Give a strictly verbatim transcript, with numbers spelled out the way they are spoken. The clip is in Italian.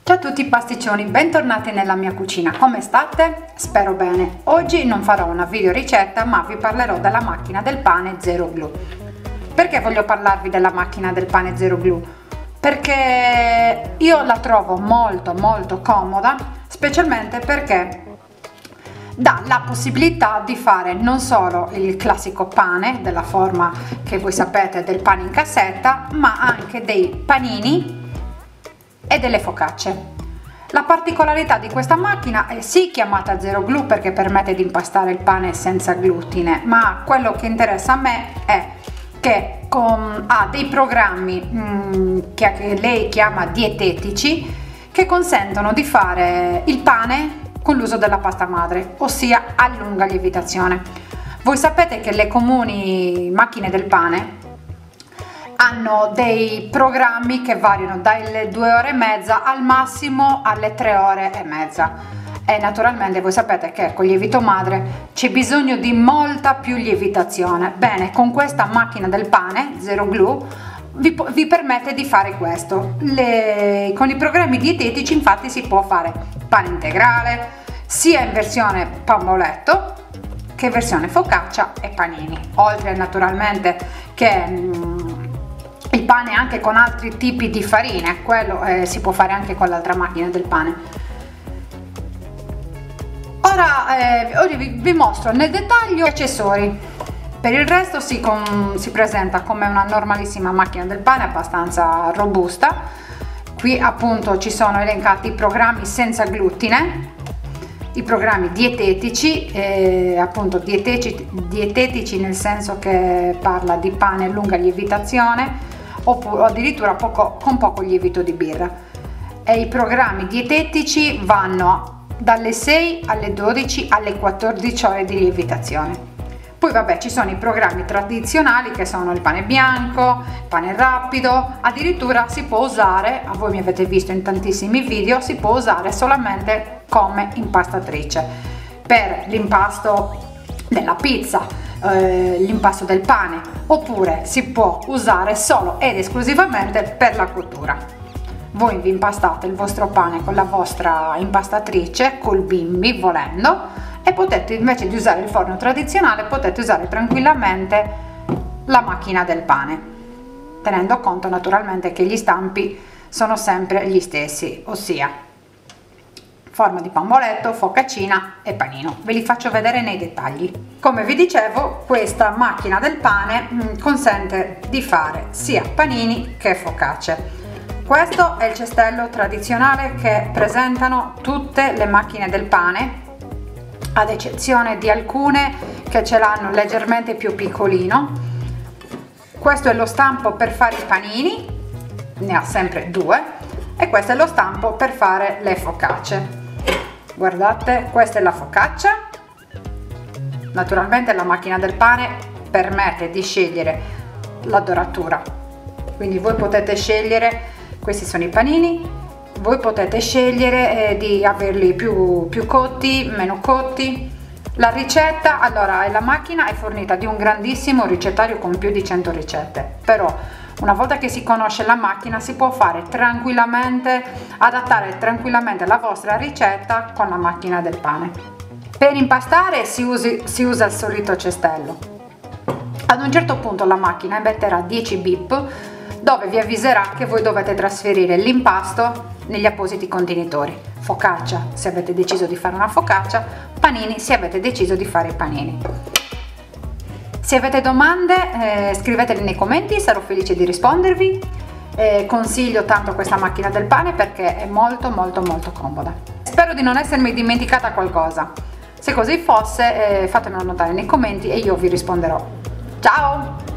Ciao a tutti pasticcioni, bentornati nella mia cucina, come state? Spero bene. Oggi non farò una video ricetta ma vi parlerò della macchina del pane Zero Glue. Perché voglio parlarvi della macchina del pane Zero Glue? Perché io la trovo molto molto comoda, specialmente perché dà la possibilità di fare non solo il classico pane della forma che voi sapete del pane in cassetta, ma anche dei panini e delle focacce. La particolarità di questa macchina è sì chiamata Zero Glue perché permette di impastare il pane senza glutine, ma quello che interessa a me è che con, ha dei programmi mh, che, che lei chiama dietetici, che consentono di fare il pane con l'uso della pasta madre, ossia a lunga lievitazione. Voi sapete che le comuni macchine del pane hanno dei programmi che variano dalle due ore e mezza al massimo alle tre ore e mezza, e naturalmente voi sapete che con il lievito madre c'è bisogno di molta più lievitazione. Bene, con questa macchina del pane Zero Glue vi, vi permette di fare questo. Le, con i programmi dietetici infatti si può fare pane integrale sia in versione pamboletto che versione focaccia e panini, oltre naturalmente che mh, il pane anche con altri tipi di farine, quello eh, si può fare anche con l'altra macchina del pane. Ora, eh, ora vi, vi mostro nel dettaglio gli accessori. Per il resto si, com, si presenta come una normalissima macchina del pane abbastanza robusta. Qui appunto ci sono elencati i programmi senza glutine, i programmi dietetici, eh, appunto dietetici, dietetici nel senso che parla di pane a lunga lievitazione oppure addirittura poco, con poco lievito di birra, e i programmi dietetici vanno dalle sei alle dodici alle quattordici ore di lievitazione. Poi vabbè, ci sono i programmi tradizionali che sono il pane bianco, il pane rapido, addirittura si può usare, a voi mi avete visto in tantissimi video, si può usare solamente come impastatrice per l'impasto della pizza, eh, l'impasto del pane, oppure si può usare solo ed esclusivamente per la cottura. Voi vi impastate il vostro pane con la vostra impastatrice, col bimbi volendo, e potete, invece di usare il forno tradizionale, potete usare tranquillamente la macchina del pane, tenendo conto naturalmente che gli stampi sono sempre gli stessi, ossia forma di pamboletto, focaccina e panino. Ve li faccio vedere nei dettagli. Come vi dicevo, questa macchina del pane mh, consente di fare sia panini che focacce. Questo è il cestello tradizionale che presentano tutte le macchine del pane, ad eccezione di alcune che ce l'hanno leggermente più piccolino. Questo è lo stampo per fare i panini, ne ha sempre due, e questo è lo stampo per fare le focacce. Guardate, questa è la focaccia. Naturalmente la macchina del pane permette di scegliere la doratura, quindi voi potete scegliere, questi sono i panini, voi potete scegliere eh, di averli più, più cotti, meno cotti. La ricetta, allora, la macchina è fornita di un grandissimo ricettario con più di cento ricette, però una volta che si conosce la macchina si può fare tranquillamente, adattare tranquillamente la vostra ricetta con la macchina del pane. Per impastare si, usi, si usa il solito cestello. Ad un certo punto la macchina emetterà dieci bip dove vi avviserà che voi dovete trasferire l'impasto negli appositi contenitori. Focaccia se avete deciso di fare una focaccia, panini se avete deciso di fare i panini. Se avete domande eh, scrivetele nei commenti, sarò felice di rispondervi. Eh, consiglio tanto questa macchina del pane perché è molto molto molto comoda. Spero di non essermi dimenticata qualcosa. Se così fosse eh, fatemelo notare nei commenti e io vi risponderò. Ciao!